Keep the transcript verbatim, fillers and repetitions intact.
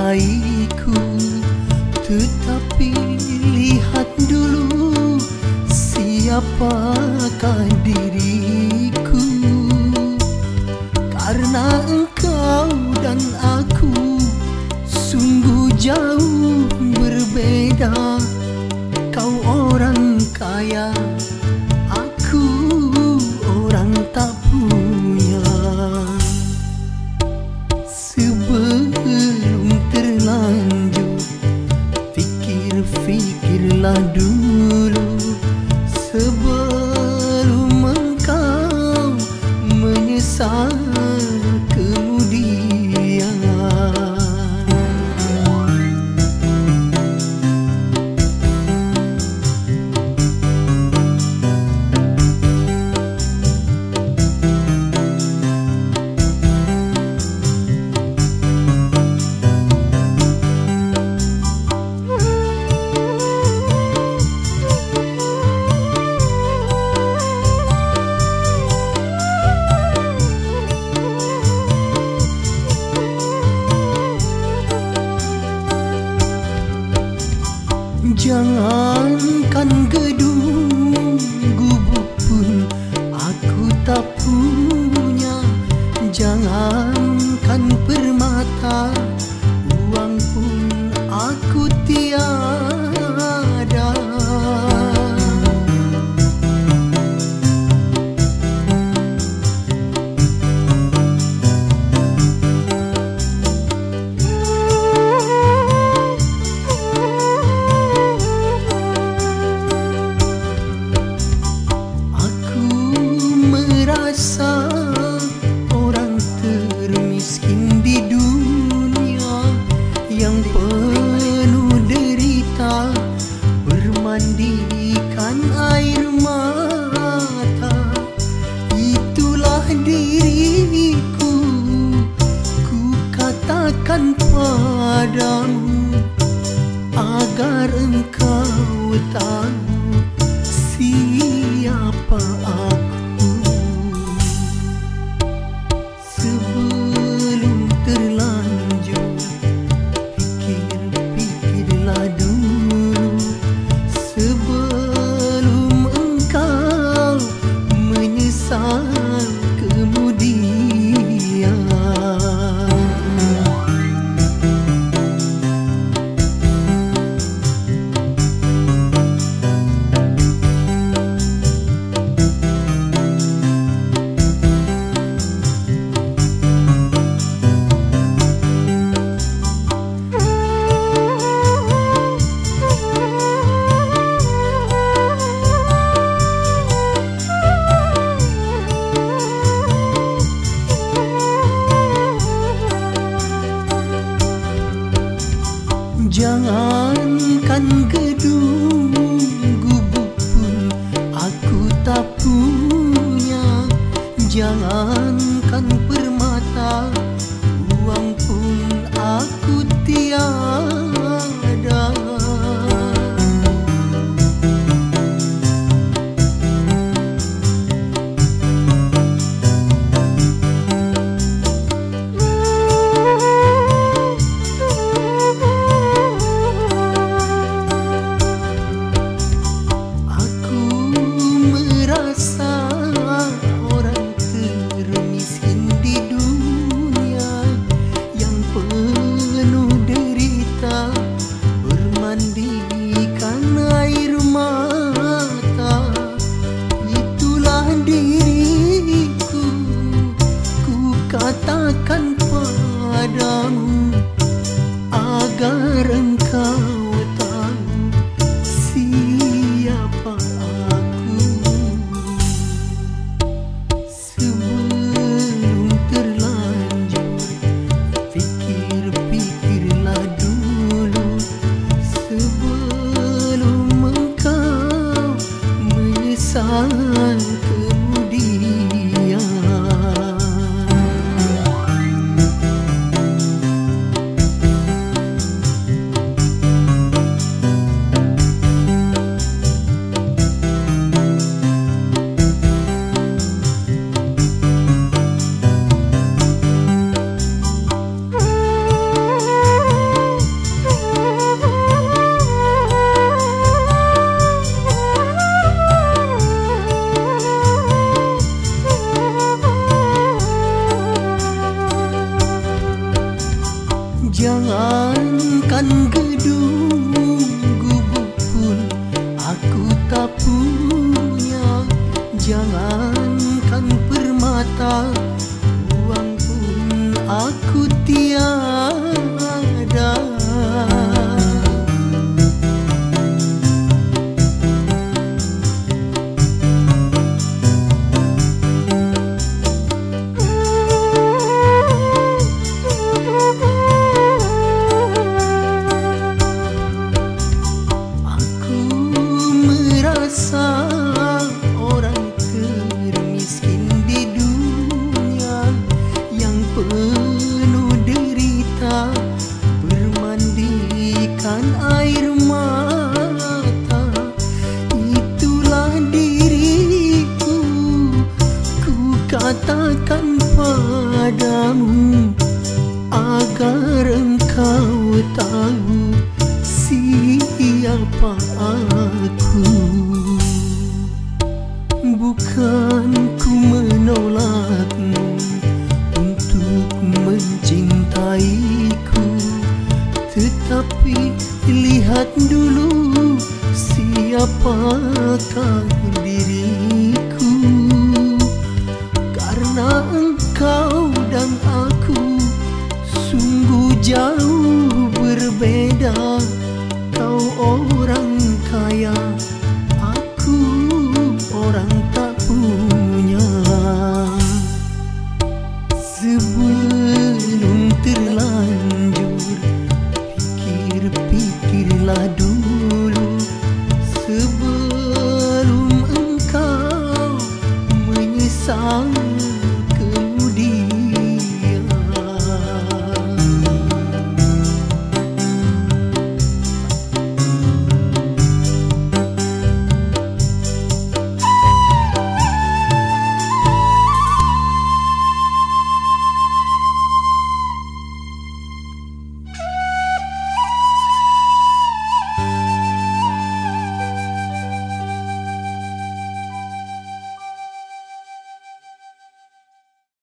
mencintaiku. Tetapi lihat dulu siapakah diriku. Karena engkau dan aku sungguh jauh berbeda. Kau orang kaya, aku orang tak punya. Sebelum terlanjur, fikir-fikirlah dulu sebelum engkau menyesal kemudian. Jangankan gedung, gubuk pun aku tak punya. Jangankan permata, uang pun aku tiada. Orang termiskin di dunia yang penuh derita, bermandikan air mata. Itulah diriku, ku katakan padamu agar engkau tahu siapa aku. Sebelum terlanjur, pikir-pikirlah dulu sebelum engkau menyesal kemudian. Jangankan gedung, gubuk pun aku tak punya. Jangankan permata, uang pun aku tiada. Katakan padamu agar engkau tahu siapa aku. Sebelum terlanjur, pikir-pikirlah dulu sebelum engkau menyesal kemudian. Jangankan gedung gubuk pun aku tak punya. Jangankan permata, uang pun aku tiada. Orang termiskin di dunia yang penuh derita, bermandikan air mata. Itulah diriku, ku katakan padamu agar engkau tahu siapa aku. Bukan ku menolakmu untuk mencintaiku, tetapi lihat dulu siapakah diriku. Karena engkau dan aku sungguh jauh berbeda. Kau orang